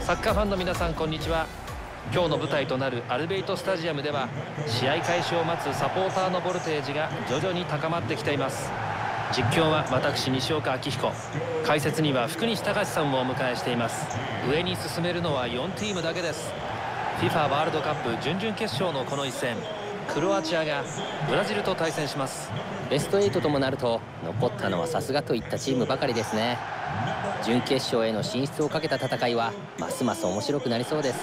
サッカーファンの皆さん、こんにちは。今日の舞台となるアルベイトスタジアムでは、試合開始を待つサポーターのボルテージが徐々に高まってきています。実況は私、西岡明彦。解説には福西隆さんをお迎えしています。上に進めるのは4チームだけです。 FIFA ワールドカップ準々決勝のこの一戦、クロアチアがブラジルと対戦します。 ベスト8ともなると残ったのはさすがといったチームばかりですね。準決勝への進出をかけた戦いはますます面白くなりそうです。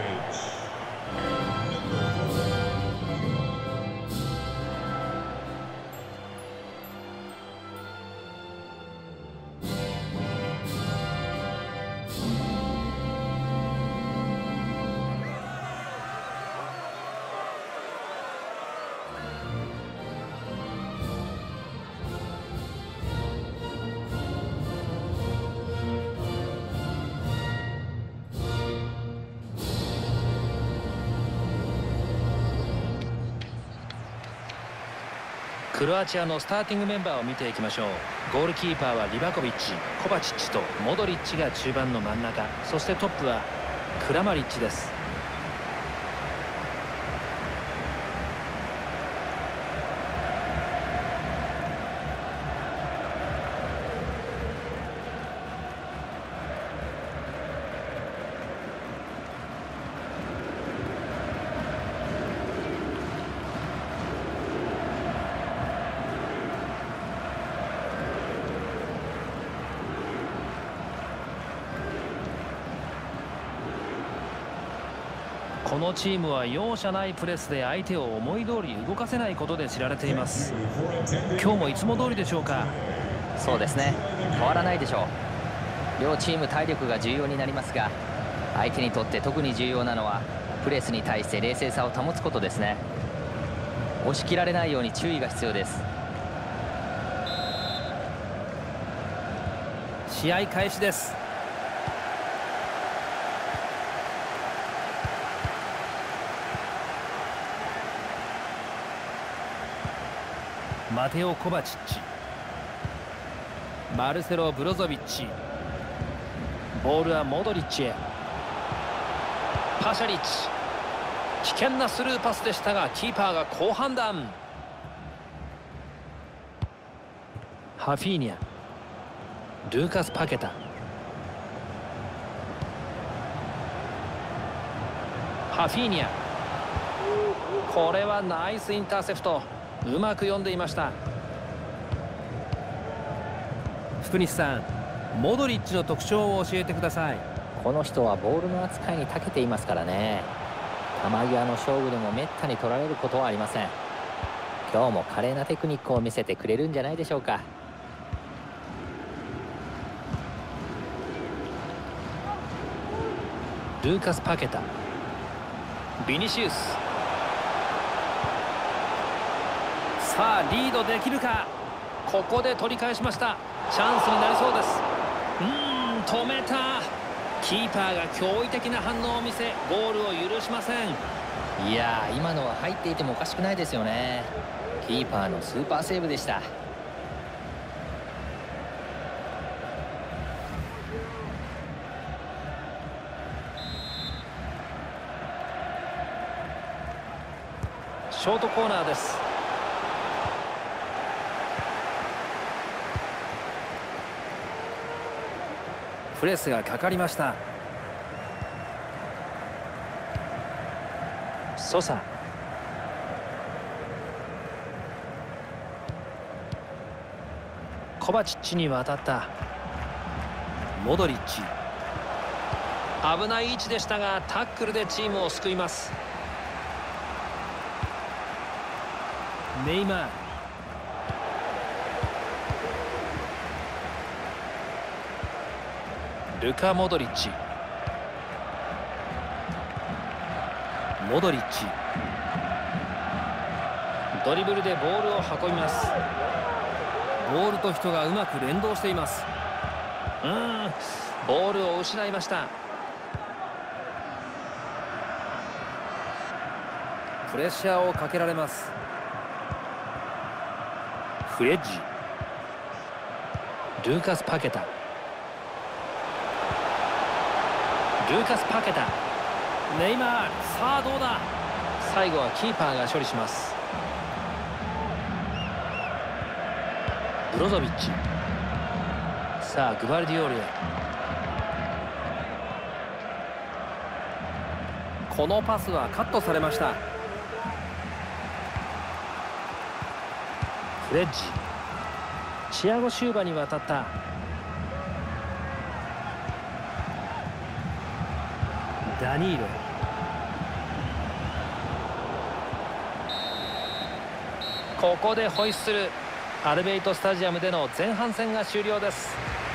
クロアチアのスターティングメンバーを見ていきましょう。ゴールキーパーはリバコビッチ、コバチッチとモドリッチが中盤の真ん中、そしてトップはクラマリッチです。このチームは容赦ないプレスで相手を思い通り動かせないことで知られています。今日もいつも通りでしょうか。 そうですね、変わらないでしょう。両チーム体力が重要になりますが、相手にとって特に重要なのはプレスに対して冷静さを保つことですね。押し切られないように注意が必要です。 試合開始です。マテオ・コバチッチ、マルセロ・ブロゾビッチ、ボールはモドリッチへ。パシャリッチ、危険なスルーパスでしたがキーパーが好判断。ハフィーニャ、ルーカス・パケタ、ハフィーニャ、これはナイスインターセプト、うまく読んでいました。福西さん、モドリッチの特徴を教えてください。 この人はボールの扱いに長けていますからね。球際の勝負でもめったに取られることはありません。今日も華麗なテクニックを見せてくれるんじゃないでしょうか。 ルーカス・パケタ、ビニシウス、さあリードできるか。ここで取り返しました。チャンスになりそうです。止めた。キーパーが驚異的な反応を見せゴールを許しません。 いやー、今のは入っていてもおかしくないですよね。キーパーのスーパーセーブでした。 ショートコーナーです。プレスがかかりました。ソサ、コバチッチに渡った。モドリッチ、危ない位置でしたがタックルでチームを救います。ネイマール、ルカ・モドリッチ、モドリッチ、ドリブルでボールを運びます。ボールと人がうまく連動しています。ボールを失いました。プレッシャーをかけられます。フレッジ、ルーカス・パケタ、 ルーカス・パケタ、ネイマール、さあどうだ。最後はキーパーが処理します。ブロゾビッチ、さあグバルディオールへ。このパスはカットされました。フレッジ、チアゴ・シューバに渡った。ダニーロ、ここでホイッスル。アルベイトスタジアムでの前半戦が終了です。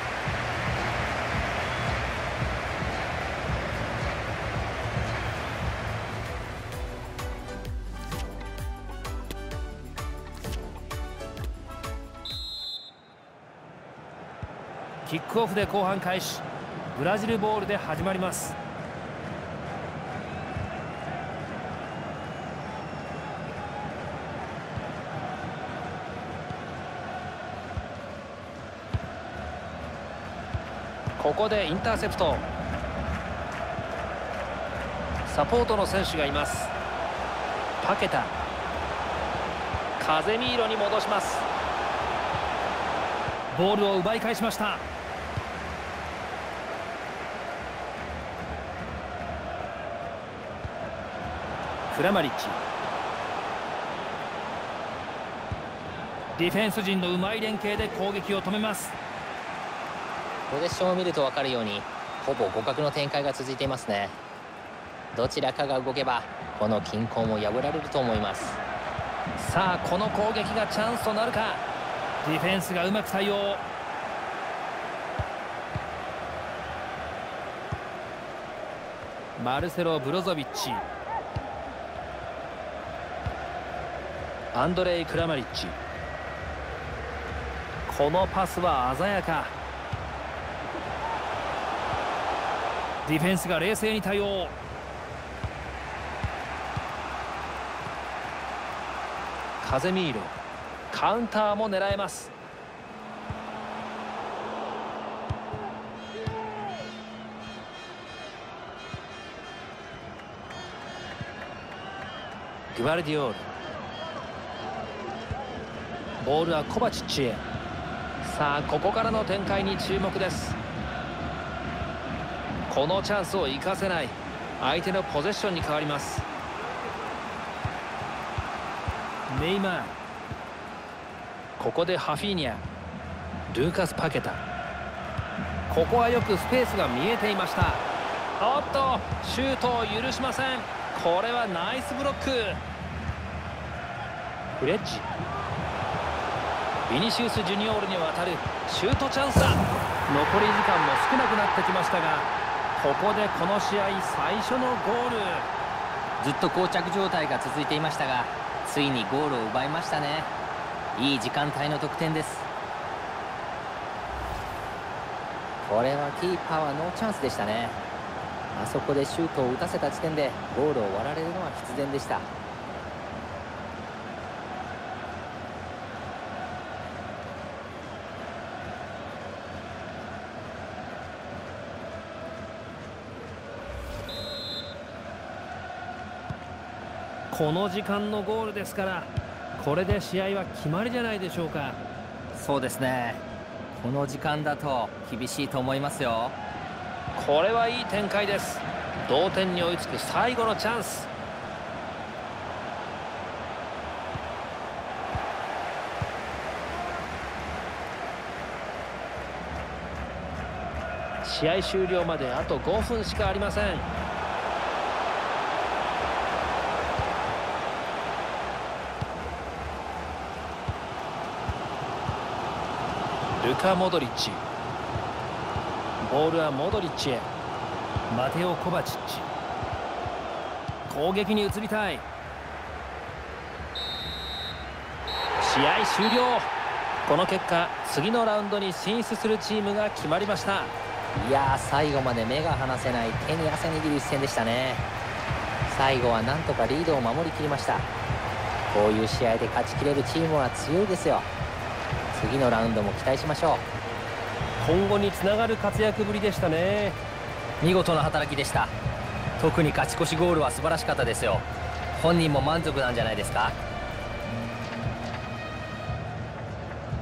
キックオフで後半開始。ブラジルボールで始まります。ここでインターセプト。サポートの選手がいます。パケタ、カゼミーロに戻します。ボールを奪い返しました。クラマリッチ、ディフェンス陣のうまい連携で攻撃を止めます。 ポゼッションを見ると分かるように、ほぼ互角の展開が続いていますね。どちらかが動けばこの均衡も破られると思います。 さあこの攻撃がチャンスとなるか。ディフェンスがうまく対応。マルセロ・ブロゾビッチ、アンドレイ・クラマリッチ、このパスは鮮やか。ディフェンスが冷静に対応。カゼミーロ、カウンターも狙えます。グバルディオール、ボールはコバチッチへ。さあここからの展開に注目です。このチャンスを生かせない。相手のポゼッションに変わります。ネイマール、ここでハフィーニャ、ルーカス・パケタ、ここはよくスペースが見えていました。おっとシュートを許しません。これはナイスブロック。フレッジ、ビニシウス・ジュニオールに渡るシュートチャンスだ。残り時間も少なくなってきましたが、ここでこの試合最初のゴール。 ずっと膠着状態が続いていましたが、ついにゴールを奪いましたね。いい時間帯の得点です。これはキーパーはノーチャンスでしたね。あそこでシュートを打たせた時点でゴールを割られるのは必然でした。 この時間のゴールですから、これで試合は決まりじゃないでしょうか。 そうですね。この時間だと厳しいと思いますよ。 これはいい展開です。同点に追いつく最後のチャンス。試合終了まであと5分しかありません。ルカ・モドリッチ、ボールはモドリッチへ。マテオ・コバチッチ、攻撃に移りたい。試合終了。この結果、次のラウンドに進出するチームが決まりました。 いやー、最後まで目が離せない、手に汗握る一戦でしたね。最後はなんとかリードを守りきりました。こういう試合で勝ちきれるチームは強いですよ。次のラウンドも期待しましょう。 今後につながる活躍ぶりでしたね。 見事な働きでした。特に勝ち越しゴールは素晴らしかったですよ。本人も満足なんじゃないですか。